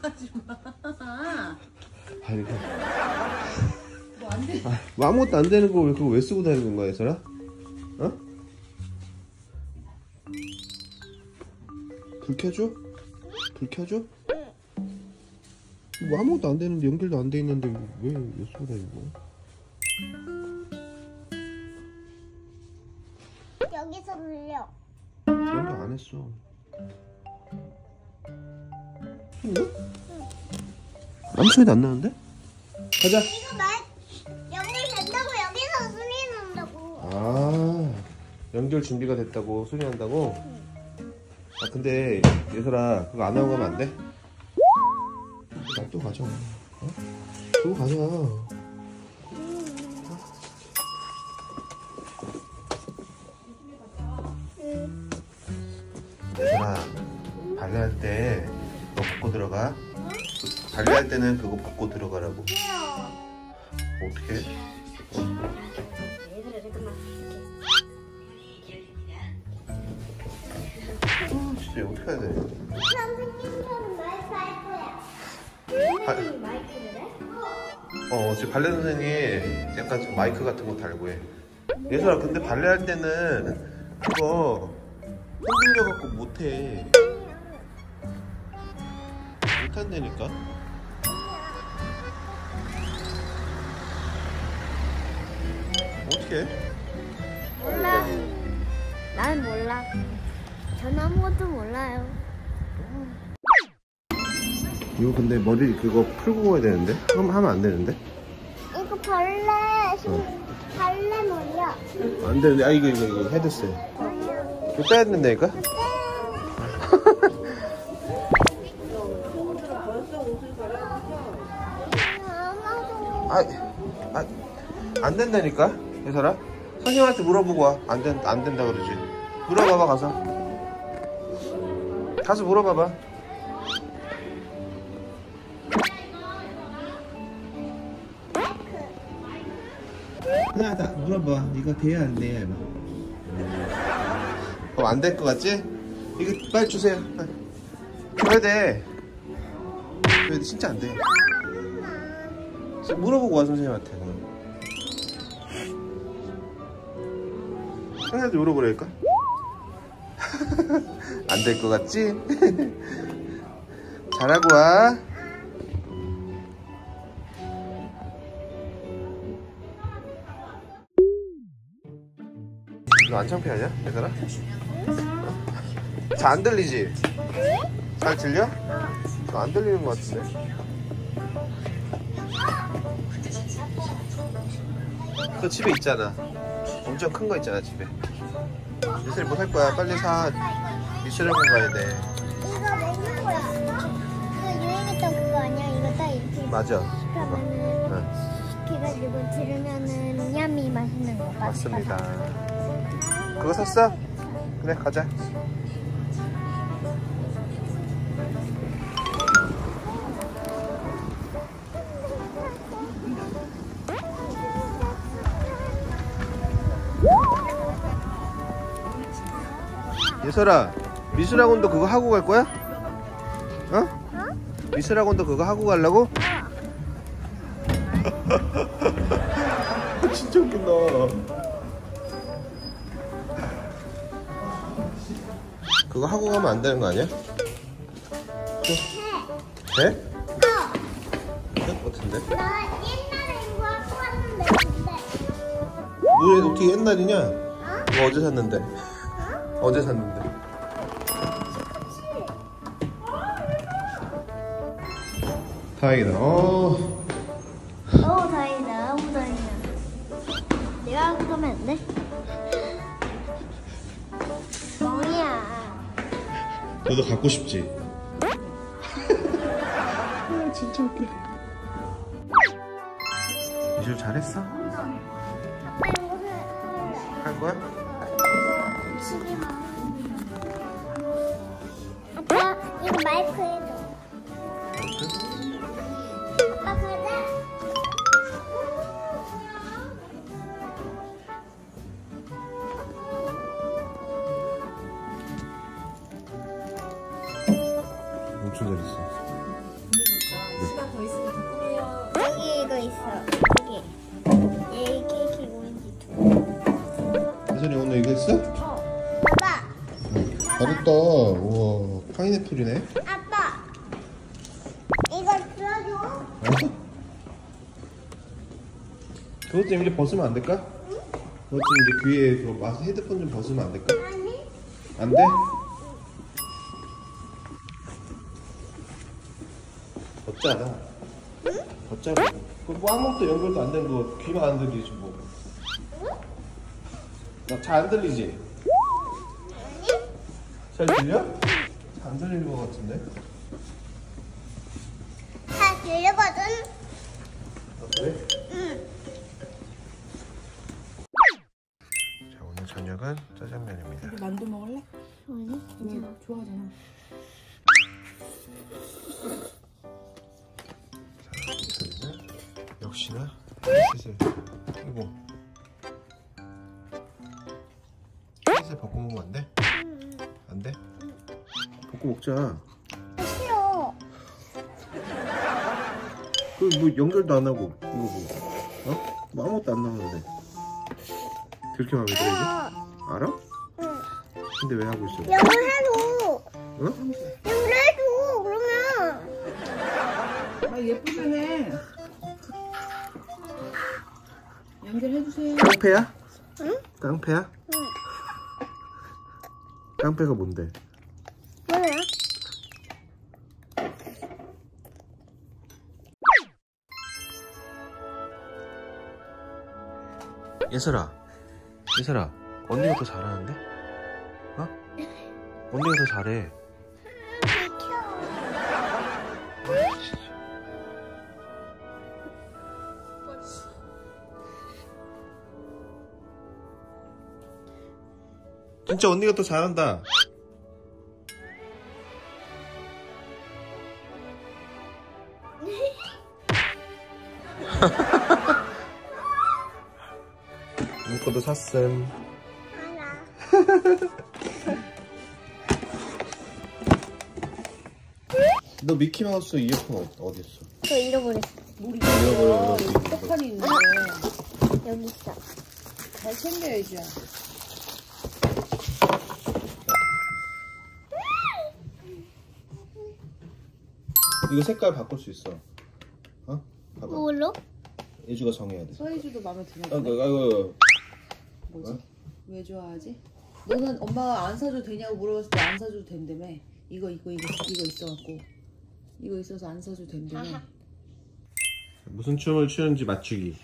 하지 마. 아니, 뭐 안 돼. 뭐 아무것도 안 되는 거 그거 왜 쓰고 다니는 거야, 얘들아? 어? 불 켜줘? 불 켜줘? 뭐 아무것도 안 되는데 연결도 안 돼 있는데 왜 쓰고 다니는 거야? 여기서 눌려. 연결 안 했어. 응? 아무 소리도 안 나는데? 가자. 이거 연결된다고 여기서 소리 난다고. 아, 연결 준비가 됐다고 소리 난다고? 아, 근데 얘들아 그거 안 하고 가면 안 돼? 나 또 가져. 어? 그거 가자. 얘들아 발레할 때 너 벗고 들어가. 발레할 때는 그거 벗고 들어가라고. 어떻게? 얘들아 잠깐만. 진짜 어떻게 해야 돼? 선생님처럼 마이크 할 거야. 선생님이 마이크를 해? 지금 발레 선생님이 약간 좀 마이크 같은 거 달고 해. 예솔아, 근데 발레 할 때는 그거 흔들려갖고 못해. 못한다니까? 어떻게 해? 몰라. 난 몰라. 전 아무것도 몰라요. 이거 근데 머리 그거 풀고 가야 되는데? 그럼 하면 안 되는데? 이거 발레 머리야. 안 되는데. 아, 이거 헤드셋. 이거 빼야 된다니까? 안 된다니까? 예설아? 선생님한테 물어보고 와. 안 된다 그러지. 물어봐봐, 가서 물어봐봐. 그냥 다 물어봐. 이거 돼야 안 돼야? 그럼 안 될 것 같지? 이거 빨리 주세요. 빨리. 줘야 돼. 진짜 안 돼. 물어보고 와, 선생님한테. 선생님한테 물어보라니까? 안 될 것 같지? 잘하고 와. 너 안 창피하냐, 얘들아? 잘 안 들리지? 잘 들려? 너 안 들리는 것 같은데? 그거 집에 있잖아. 엄청 큰 거 있잖아, 집에. 미술 뭐 살 거야? 빨리 사. 미술학원 가야 돼. 이거 맨날 거야. 이거 유행했던 그거 아니야? 이거 딱 이렇게. 맞아. 그러면은 응. 해가지고 들으면은 냠이 맛있는 거. 맞습니다. 그거 샀어? 그래, 가자. 예설아, 미술학원도 그거 하고 갈 거야? 어? 미술학원도 그거 하고 가려고? 진짜 웃긴다. 그거 하고 가면 안 되는 거 아니야? 돼? 돼? 같은데? 나 옛날에 이거 하고 왔는데 근데. 왜 어떻게 옛날이냐? 이거 어제 샀는데. 어제 샀는데. 다행이다. 너무 다행이다. 너무 다행이다. 내가 하고 가면 안 돼? 멍이야. 너도 갖고 싶지? 진짜 웃겨. 미술 잘했어? 아빠 이거 해. 할 거야? 아빠 이거 마이크 해줘. 아빠 가자. 엄청 잘했어. 시간 더 있으면 더 꾸며요. 여기 이거 있어. 여기. 얘 케이크 오렌지 두. 예솔이 오늘 이거 했어? 아빠. 잘했다. 우와, 파인애플이네. 아빠. 이거 들어줘. 그것 좀 이제 벗으면 안 될까? 그것 좀 이제 귀에 그 헤드폰 좀 벗으면 안 될까? 아니. 안 돼? 벗자라. 벗자라. 그뭐 아무것도 연결도 안 된 거 귀만 안 들리지 뭐. 나 잘 안 들리지? 잘 들려? 잘 안 들리는 것 같은데? 다 들리거든. 아, 그래? 자, 오늘 저녁은 짜장면입니다. 만두 먹을래? 아니. 이거 좋아하잖아. 이소리는 역시나 햇을 끼고 햇을 벗고 먹으면 안 돼? 안 돼? 벗고 먹자. 싫어. 그 뭐 연결도 안 하고 이거 뭐 어? 뭐 아무것도 안 나오는데 그렇게 마음에 들어 이게? 알아? 응. 근데 왜 하고 있어? 연결해줘. 응? 연결해줘. 그러면. 아 예쁘게 해. 연결해주세요. 깡패야? 응? 깡패야? 응. 깡패가 뭔데? 뭐야? 예슬아, 예슬아, 언니가 더 잘하는데? 어? 언니가 더 잘해. 비켜. 진짜 언니가 더 잘한다. 이 것도 샀음. 알아. 너 미키마우스 이어폰 어디 있어? 그거 잃어버렸어. 물이 잃어버려. 떡하니 있는데 여기 있어. 잘 챙겨야지. 이거 색깔 바꿀 수 있어. 어? 봐봐. 뭘로? 예주가 정해야 돼. 서희주도 마음에 드나 아이고, 보네. 아이고. 뭐지? 어? 왜 좋아하지? 너는 엄마가 안 사줘도 되냐고 물어봤을 때 안 사줘도 된다며. 이거 있어갖고 이거 있어서 안 사줘도 된다며. 무슨 춤을 추는지 맞추기.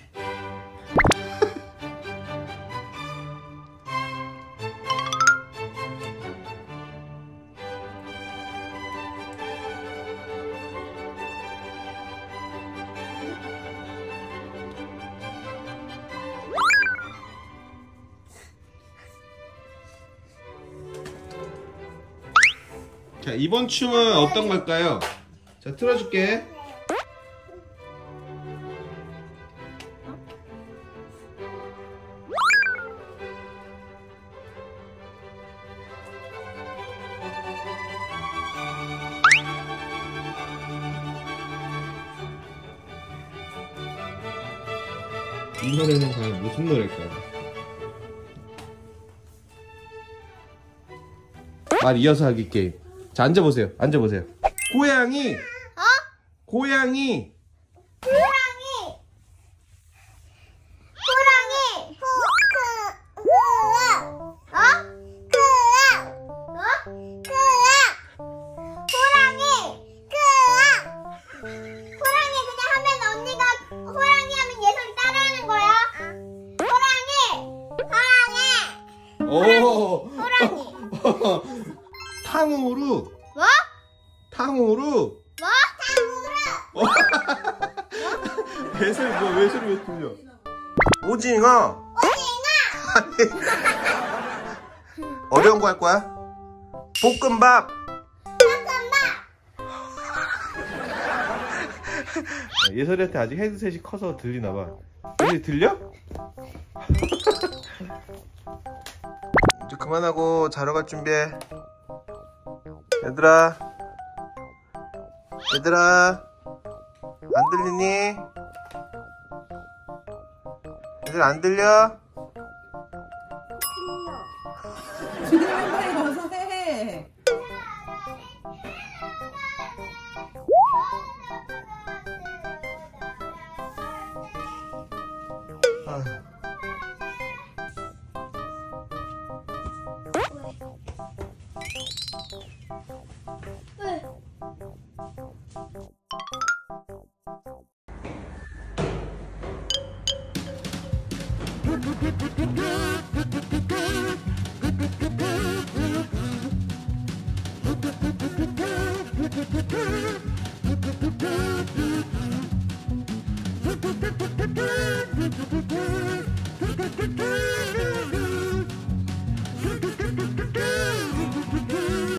자, 이번 춤은 어떤 걸까요? 자, 틀어줄게. 이 노래는 과연 무슨 노래일까요? 말 이어서 하기 게임. 자, 앉아보세요. 앉아보세요. 고양이. 고양이. 호랑이. 호랑이 그냥 하면 언니가 호랑이 하면 예솔이 따라하는 거야. 호랑이. 오. 호랑이. 탕후루. 뭐? 탕후루. 뭐? 탕후루. 배슬 왜 소리 왜 들려? 오징어. 아니. 어려운 거 할 거야? 볶음밥. 예설이한테 아직 헤드셋이 커서 들리나 봐. 예설이 들려? 이제 그만하고 자러 갈 준비해. 얘들아. 안 들리니? 애들 안 들려? 지금 빨리 가서 해.